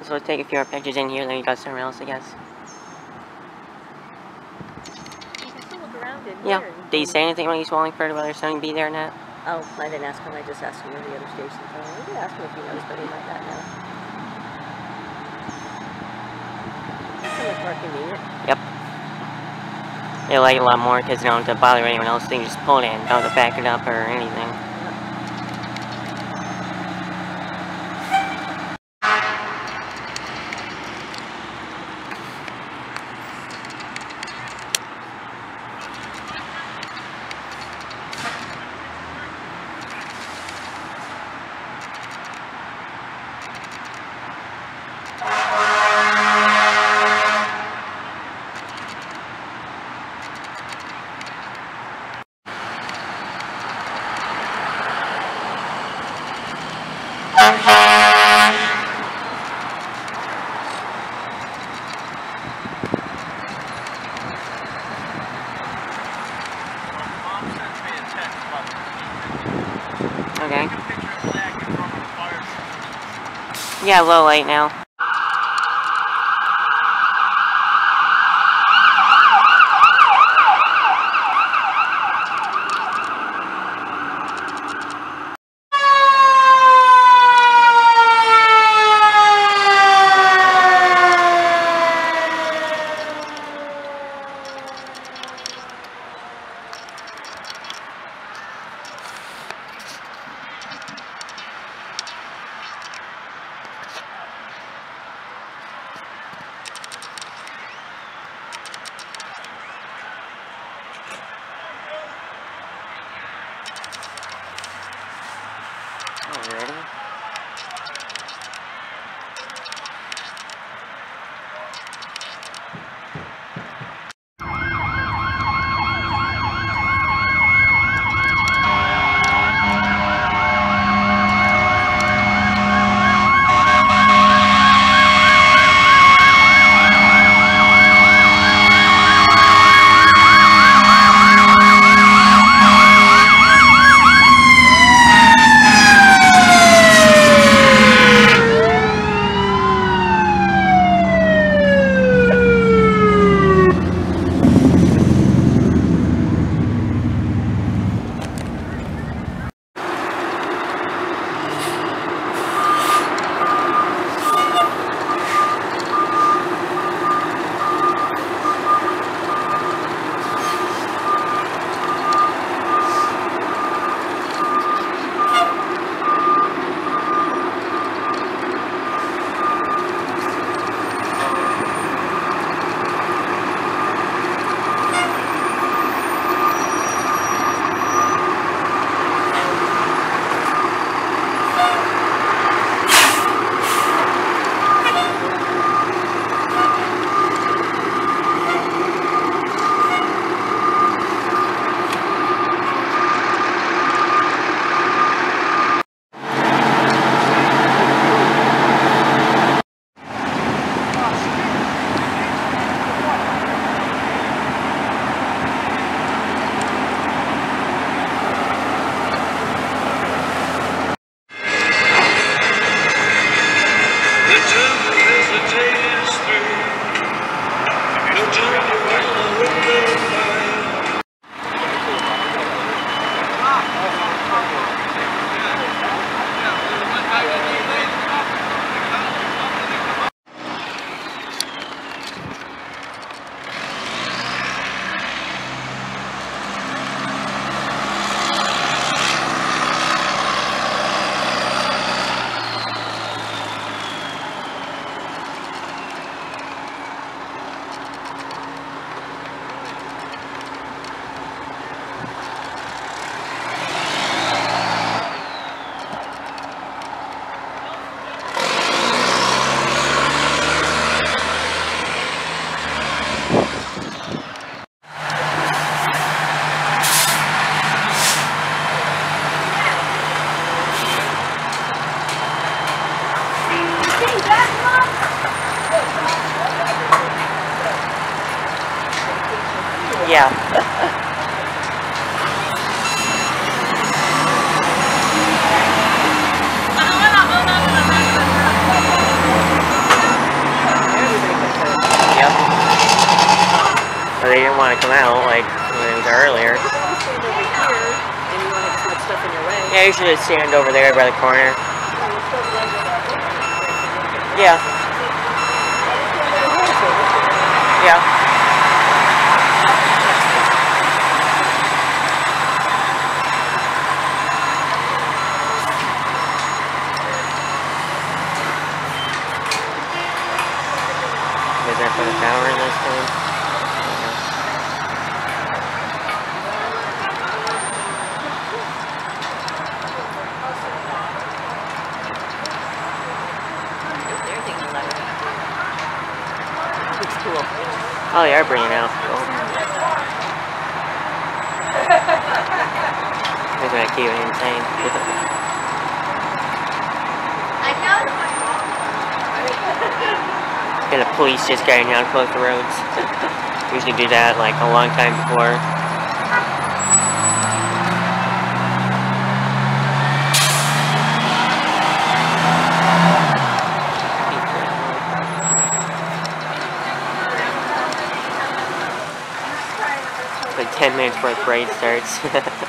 So let's take a few more pictures in here, then you got somewhere else, I guess. You can still look around in yeah. here. Did he say anything when he's Wallingford, whether something be there or not? Oh, I didn't ask him. I just asked him where the other stations are. I did ask him if he knows, but he might not know. It's so much more convenient. Yep. They like it a lot more because they don't have to bother anyone else. They can just pull it in, don't have to back it up or anything. Okay. Yeah, low light now. Alrighty. Yeah. want to come out like when it was earlier. You can always stand over here, and you won't have too much stuff in your way. Yeah, you should just stand over there by the corner. Yeah. Yeah. Is that for the power in this thing? It's cool. Oh, they are bringing out. Cool. They're gonna keep it insane. And the police just getting down to close the roads. Usually do that like a long time before. Like 10 minutes before the parade starts.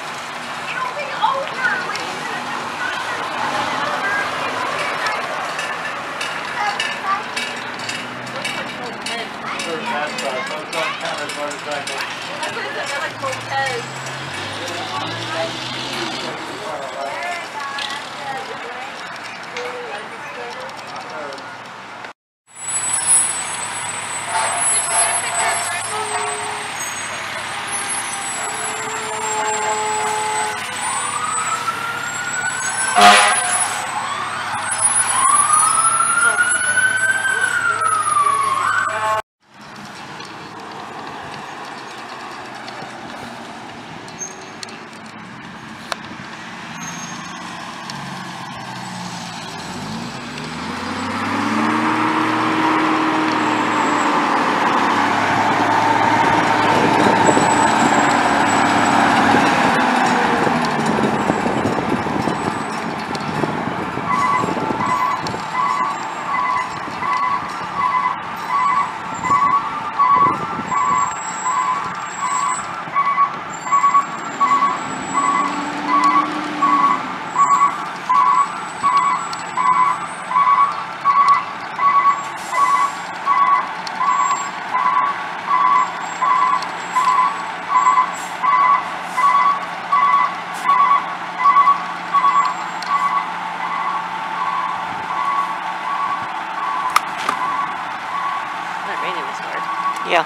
Yeah.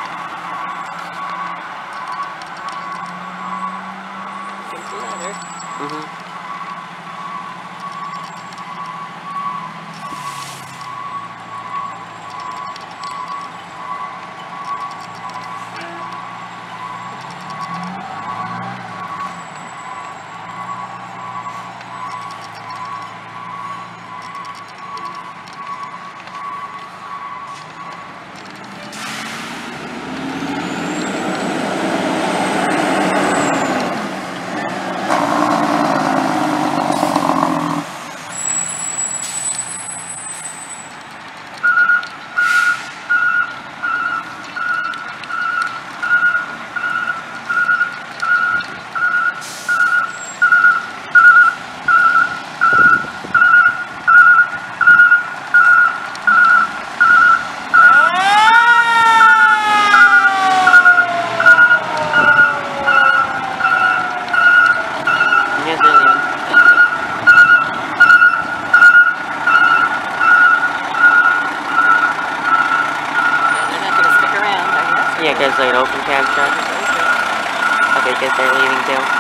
Mm-hmm. Yeah, because they're an open cab truck. Okay, because they're leaving too.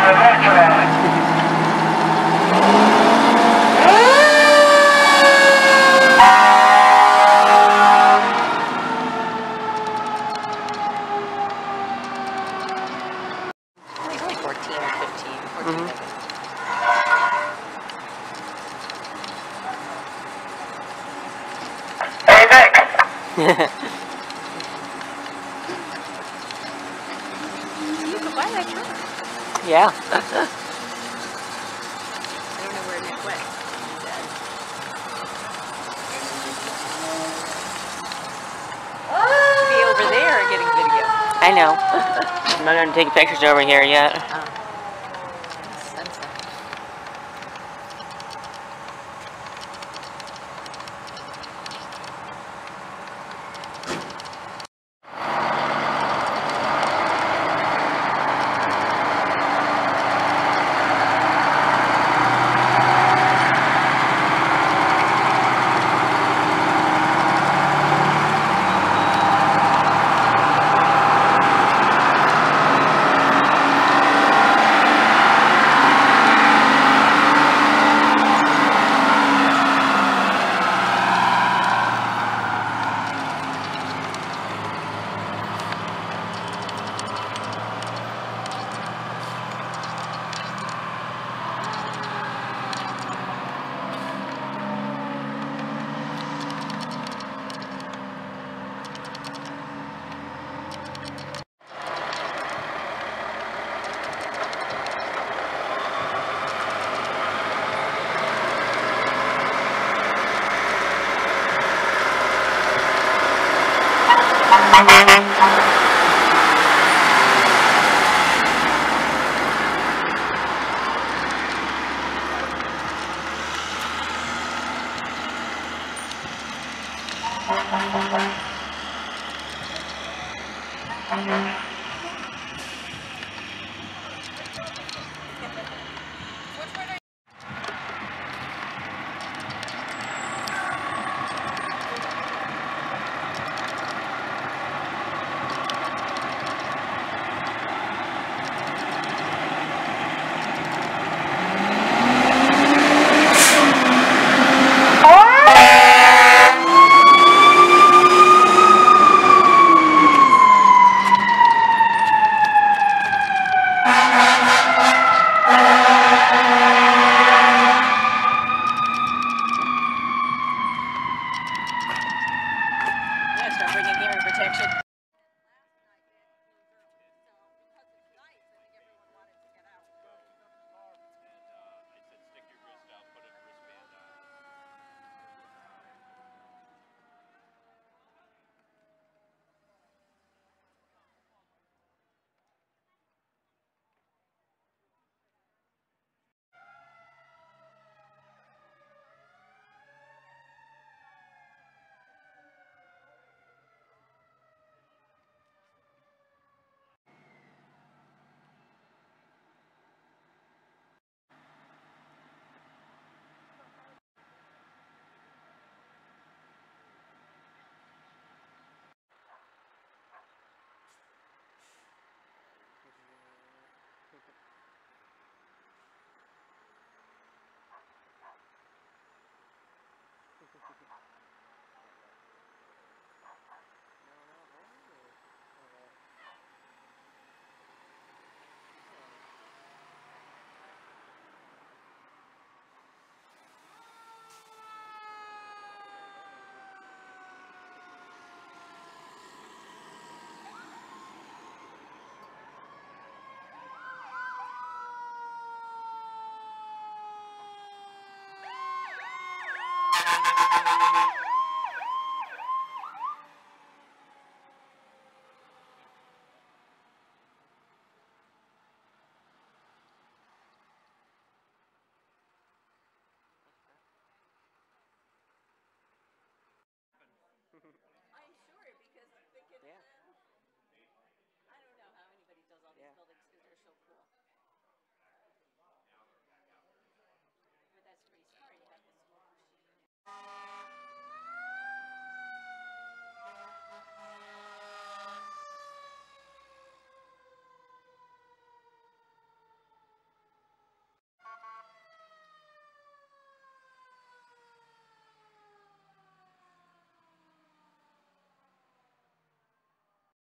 You could buy that truck. Yeah. I don't know where Nick went. Should be over there getting video. I know. I'm not gonna take pictures over here yet.